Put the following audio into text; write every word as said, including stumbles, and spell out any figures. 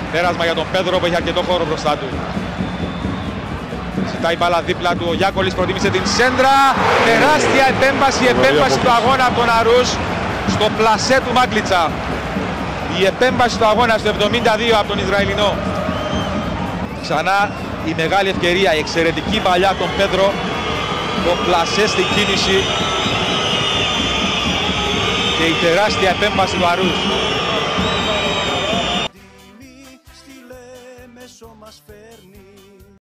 Πέρασμα για τον Πέδρο που έχει αρκετό χώρο μπροστά του. Ζητάει μπάλα δίπλα του. Ο Γιάκολης προτίμησε την σέντρα. Τεράστια επέμβαση, η επέμβαση του αγώνα από τον Αρούς στο πλασέ του Μάγκλιτσα. Η επέμβαση του αγώνα στο εβδομήντα δύο από τον Ισραηλινό. Ξανά η μεγάλη ευκαιρία, η εξαιρετική παλιά των Πέδρο. Το πλασέ στην κίνηση. Και η τεράστια επέμβαση του Αρούς. Στη Λέμεσο μας φέρνει